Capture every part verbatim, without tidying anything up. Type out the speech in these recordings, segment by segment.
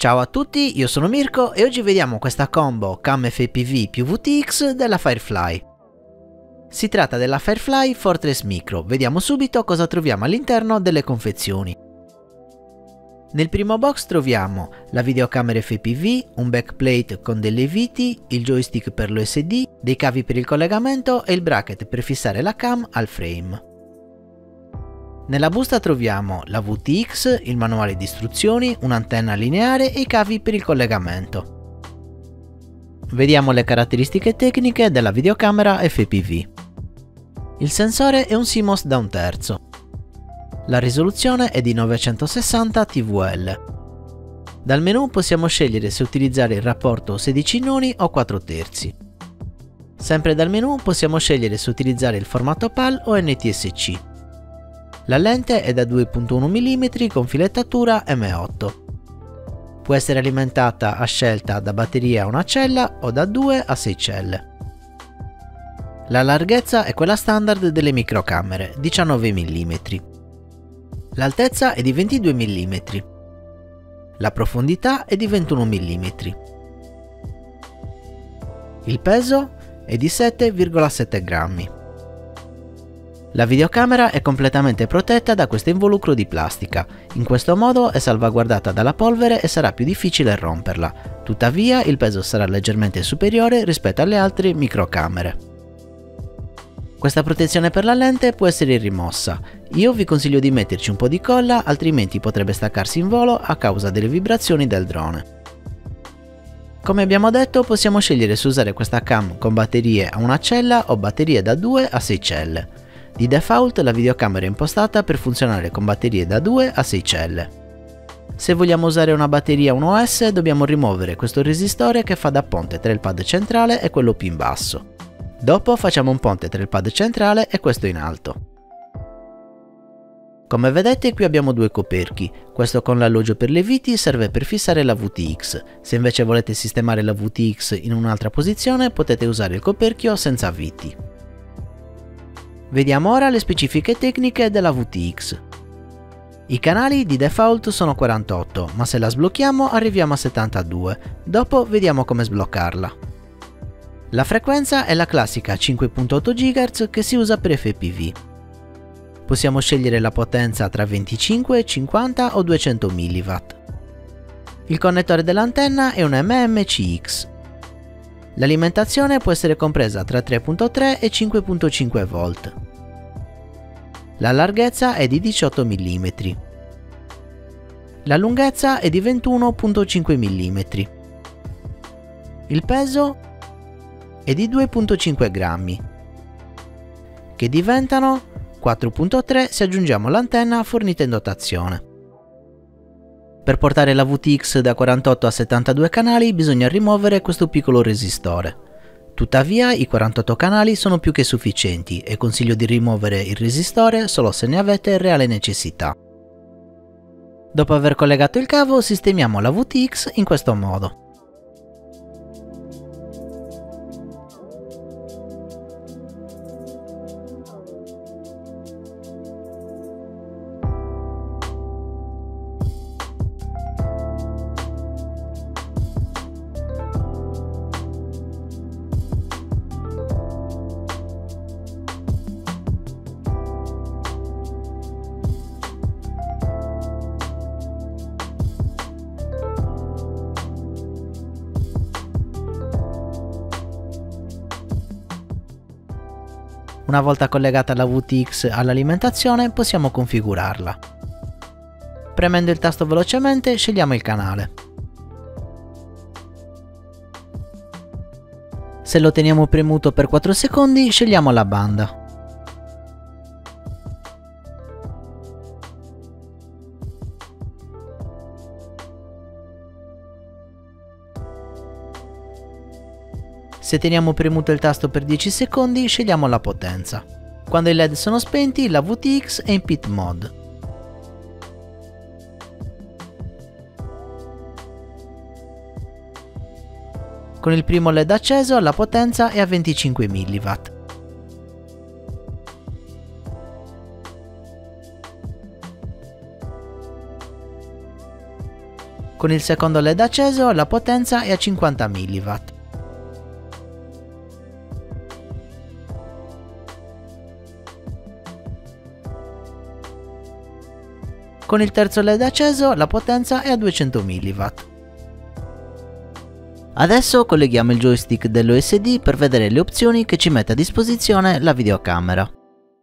Ciao a tutti, io sono Mirko e oggi vediamo questa combo Cam F P V più V T X della Firefly. Si tratta della Firefly Fortress Micro, vediamo subito cosa troviamo all'interno delle confezioni. Nel primo box troviamo la videocamera F P V, un backplate con delle viti, il joystick per l'O S D, dei cavi per il collegamento e il bracket per fissare la cam al frame. Nella busta troviamo la V T X, il manuale di istruzioni, un'antenna lineare e i cavi per il collegamento. Vediamo le caratteristiche tecniche della videocamera F P V. Il sensore è un C M O S da un terzo. La risoluzione è di novecentosessanta T V L. Dal menu possiamo scegliere se utilizzare il rapporto sedici noni o quattro terzi. Sempre dal menu possiamo scegliere se utilizzare il formato P A L o N T S C. La lente è da due virgola uno millimetri con filettatura M otto. Può essere alimentata a scelta da batteria a una cella o da due a sei celle. La larghezza è quella standard delle microcamere, diciannove millimetri. L'altezza è di ventidue millimetri. La profondità è di ventuno millimetri. Il peso è di sette virgola sette grammi. La videocamera è completamente protetta da questo involucro di plastica, in questo modo è salvaguardata dalla polvere e sarà più difficile romperla, tuttavia il peso sarà leggermente superiore rispetto alle altre microcamere. Questa protezione per la lente può essere rimossa, io vi consiglio di metterci un po' di colla altrimenti potrebbe staccarsi in volo a causa delle vibrazioni del drone. Come abbiamo detto possiamo scegliere se usare questa cam con batterie a una cella o batterie da due a sei celle. Di default la videocamera è impostata per funzionare con batterie da due a sei celle. Se vogliamo usare una batteria uno S dobbiamo rimuovere questo resistore che fa da ponte tra il pad centrale e quello più in basso. Dopo facciamo un ponte tra il pad centrale e questo in alto. Come vedete qui abbiamo due coperchi, questo con l'alloggio per le viti serve per fissare la V T X, se invece volete sistemare la V T X in un'altra posizione potete usare il coperchio senza viti. Vediamo ora le specifiche tecniche della V T X. I canali di default sono quarantotto, ma se la sblocchiamo arriviamo a settantadue, dopo vediamo come sbloccarla. La frequenza è la classica cinque virgola otto gigahertz che si usa per F P V. Possiamo scegliere la potenza tra venticinque, cinquanta o duecento milliwatt. Il connettore dell'antenna è un M M C X. L'alimentazione può essere compresa tra tre virgola tre e cinque virgola cinque volt. La larghezza è di diciotto millimetri. La lunghezza è di ventuno virgola cinque millimetri. Il peso è di due virgola cinque grammi, che diventano quattro virgola tre se aggiungiamo l'antenna fornita in dotazione. Per portare la V T X da quarantotto a settantadue canali bisogna rimuovere questo piccolo resistore. Tuttavia i quarantotto canali sono più che sufficienti e consiglio di rimuovere il resistore solo se ne avete reale necessità. Dopo aver collegato il cavo sistemiamo la V T X in questo modo. Una volta collegata la V T X all'alimentazione possiamo configurarla. Premendo il tasto velocemente scegliamo il canale. Se lo teniamo premuto per quattro secondi scegliamo la banda. Se teniamo premuto il tasto per dieci secondi scegliamo la potenza. Quando i L E D sono spenti la V T X è in pit mode. Con il primo L E D acceso la potenza è a venticinque milliwatt. Con il secondo L E D acceso la potenza è a cinquanta milliwatt. Con il terzo L E D acceso la potenza è a duecento milliwatt. Adesso colleghiamo il joystick dell'U S D per vedere le opzioni che ci mette a disposizione la videocamera.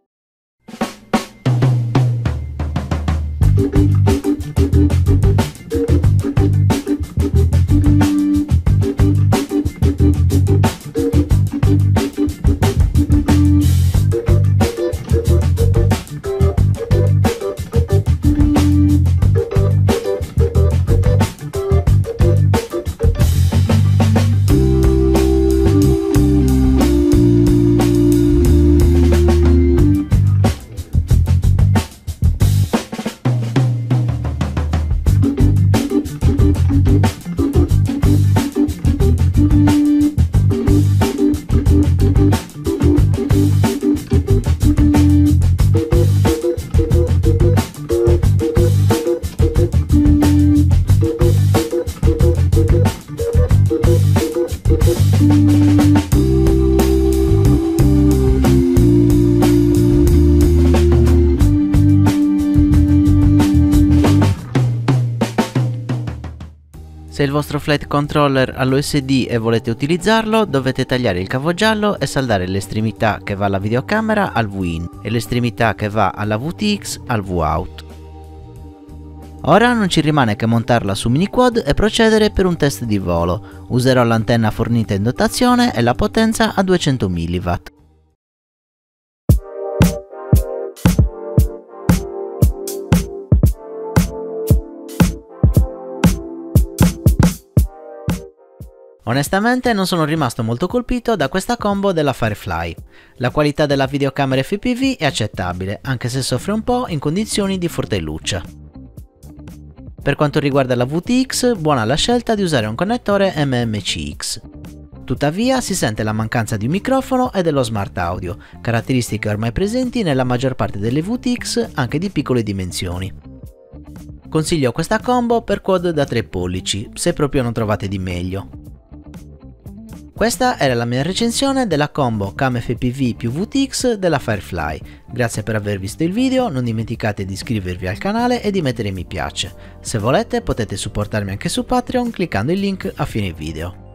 Se il vostro flight controller ha l'U S D e volete utilizzarlo, dovete tagliare il cavo giallo e saldare l'estremità che va alla videocamera al V in e l'estremità che va alla V T X al V out. Ora non ci rimane che montarla su miniquad e procedere per un test di volo. Userò l'antenna fornita in dotazione e la potenza a duecento milliwatt. Onestamente non sono rimasto molto colpito da questa combo della Firefly. La qualità della videocamera F P V è accettabile, anche se soffre un po' in condizioni di forte luce. Per quanto riguarda la V T X, buona la scelta di usare un connettore M M C X. Tuttavia si sente la mancanza di un microfono e dello smart audio, caratteristiche ormai presenti nella maggior parte delle V T X anche di piccole dimensioni. Consiglio questa combo per quad da tre pollici, se proprio non trovate di meglio. Questa era la mia recensione della combo cam F P V più V T X della Firefly. Grazie per aver visto il video, non dimenticate di iscrivervi al canale e di mettere mi piace. Se volete potete supportarmi anche su Patreon cliccando il link a fine video.